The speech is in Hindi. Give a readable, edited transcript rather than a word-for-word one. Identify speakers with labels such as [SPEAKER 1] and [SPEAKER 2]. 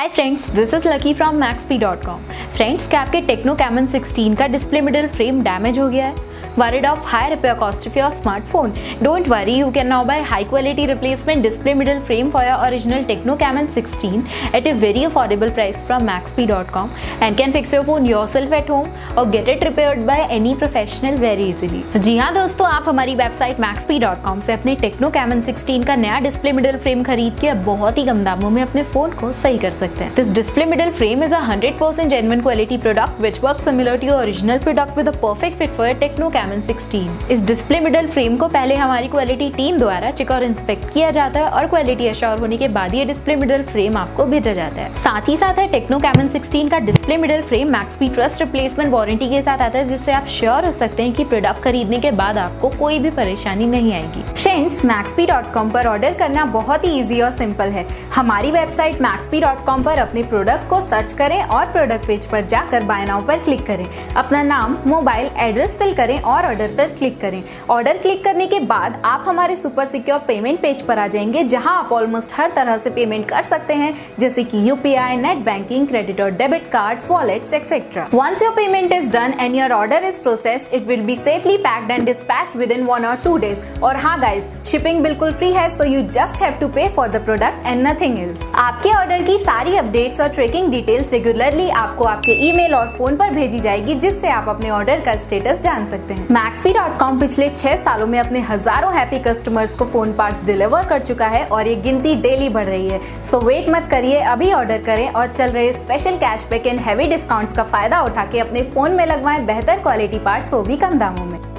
[SPEAKER 1] Friends, this is Lucky from maxp.com। Friends, क्या आपके टेक्नो कैमन 16 का डिस्प्ले मिडल फ्रेम डैमेज हो गया है? Worried of high repair cost of your smartphone? Don't worry, you can now buy high quality replacement display middle frame for your original Tecno Camon 16 at a very affordable price from maxp.com and can fix your phone yourself at home or get it repaired by any professional very easily। जी हाँ दोस्तों, आप हमारी वेबसाइट maxp.com से अपने Tecno Camon 16 का नया डिस्प्ले मिडल फ्रेम खरीद के बहुत ही कम दामों में अपने फोन को सही कर सकते हैं। This display middle frame is a 100% genuine quality product which works similar to your original product with a perfect fit for your Tecno Camon 16। इस डिस्प्ले मिडल फ्रेम को पहले हमारी क्वालिटी टीम द्वारा चेक और इंस्पेक्ट किया जाता है और क्वालिटी एश्योर होने के बाद ये डिस्प्ले मिडल फ्रेम आपको भेजा जाता है। साथ ही साथ है टेक्नो कैमन 16 का display middle frame MaxP trust replacement warranty के साथ आता है, जिससे आप श्योर हो सकते हैं कि प्रोडक्ट खरीदने के बाद आपको कोई भी परेशानी नहीं आएगी। फ्रेंड्स, maxp.com पर ऑर्डर करना बहुत ही ईजी और सिंपल है। हमारी वेबसाइट maxp.com पर अपने प्रोडक्ट को सर्च करें और प्रोडक्ट पेज पर जाकर बाय नाउ पर क्लिक करें, अपना नाम, मोबाइल एड्रेस फिल करें और ऑर्डर पर क्लिक करें। ऑर्डर क्लिक करने के बाद आप हमारे सुपर सिक्योर पेमेंट पेज पर आ जाएंगे, जहां आप ऑलमोस्ट हर तरह से पेमेंट कर सकते हैं, जैसे कि यूपीआई, नेट बैंकिंग, क्रेडिट और debit cards, wallets etcetera. Once your payment is done and your order is processed, it will be safely packed and dispatched within 1 or 2 days। और हाँ गाइज, शिपिंग बिल्कुल फ्री है, so you just have to pay for the product and nothing else. आपके ऑर्डर की सारी अपडेट्स और ट्रैकिंग डिटेल्स रेगुलरली आपको आपके ईमेल और फोन पर भेजी जाएगी, जिससे आप अपने ऑर्डर का स्टेटस जान सकते हैं। maxp.com पिछले 6 सालों में अपने हजारों हैप्पी कस्टमर्स को फोन पार्ट्स डिलीवर कर चुका है और ये गिनती डेली बढ़ रही है। सो वेट मत करिए, अभी ऑर्डर करें और चल रहे special cashback and heavy discounts का फायदा उठा के अपने फोन में लगवाएं बेहतर क्वालिटी पार्ट्स, वो भी कम दामों में।